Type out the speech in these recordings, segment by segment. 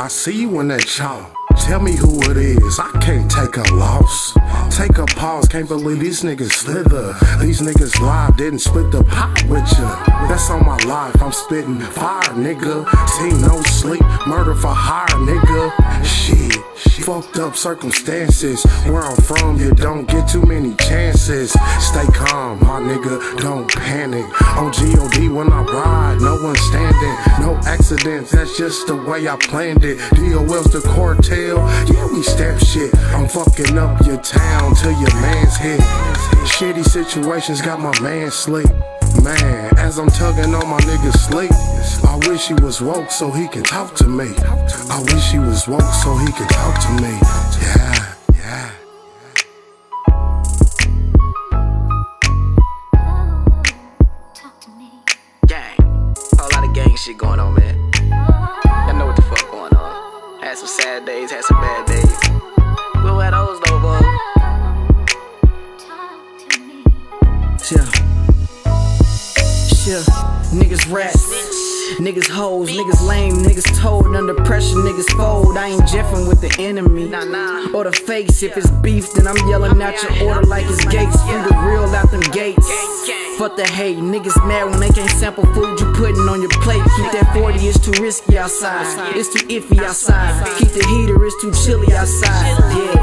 I see you in that chalk. Tell me who it is, I can't take a loss. Take a pause, can't believe these niggas slither. These niggas live, didn't split the pot with ya. That's on my life, I'm spitting fire, nigga. Team no sleep, murder for hire, nigga. Shit, fucked up circumstances. Where I'm from, you don't get too many chances. Stay calm, my nigga, don't panic. On G.O.D. when I ride, no one standing. No accidents, that's just the way I planned it. D.O.L's the cartel, yeah, we stamp shit. I'm fucking up your town till your man's hit. Shitty situations got my man slick. Man, as I'm tugging on my nigga's sleep, I wish he was woke so he can talk to me. I wish he was woke so he can talk to me. Yeah, yeah. Gang, whole lot of gang shit going on, man. Y'all know what the fuck going on. Had some sad days, had some bad days. We'll have those though, bro. Yeah, niggas rats, niggas hoes, niggas lame, niggas told under pressure, niggas fold. I ain't jeffing with the enemy or the fakes. If it's beef, then I'm yelling out your order like it's Gates. From the real out them gates. Fuck the hate, niggas mad when they can't sample food you putting on your plate. Keep that 40, it's too risky outside, it's too iffy outside. Keep the heater, it's too chilly outside.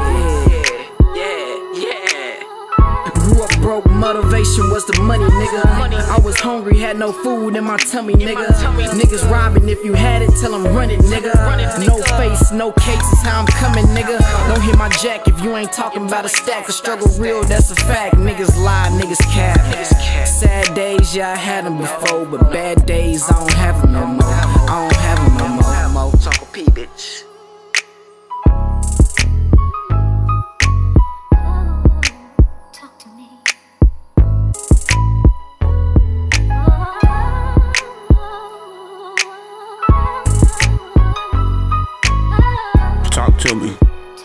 Grew up broke, motivation was the money, nigga. I was hungry, had no food in my tummy, nigga. Niggas robbing, if you had it, tell them run it, nigga. No face, no cases, how I'm coming, nigga. Don't hit my jack if you ain't talking about a stack. The struggle real, that's a fact. Niggas lie, niggas cap. Sad days, yeah, I had them before, but bad days, I don't have them no more. I don't have them no more. Talk P, bitch. Talk to me.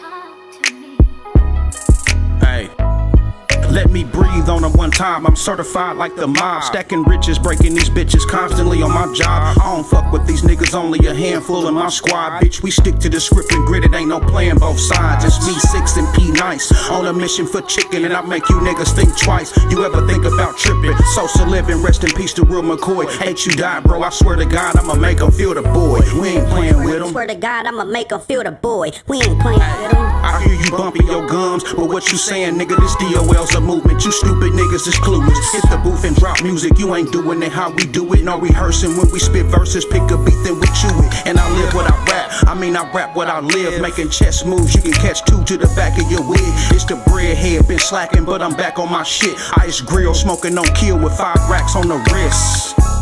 Hey, let me breathe on them one time. I'm certified like the mob. Stacking riches, breaking these bitches constantly on my job. I don't fuck with these niggas, only a handful in my squad. Bitch, we stick to the script and grit, it ain't no playing both sides. It's me, Six, and P Nice on a mission for chicken, and I make you niggas think twice. You ever think about tripping? Social living, rest in peace to Real McCoy. Hate you die, bro, I swear to God, I'ma make them feel the boy. We ain't playing with them. Swear to God, I'ma make them feel the boy. We ain't playing with them. I hear you bumping your gums, but what you saying, nigga, this DOL's a movement. You stupid niggas is clueless. Hit the booth and drop music, you ain't doing it how we do it. No rehearsing when we spit verses, pick a beat then we chew it. And I live what I rap, I mean I rap what I live. Making chess moves, you can catch two to the back of your wig. It's the bread head, been slacking but I'm back on my shit. Ice grill, smoking on kill with 5 racks on the wrist.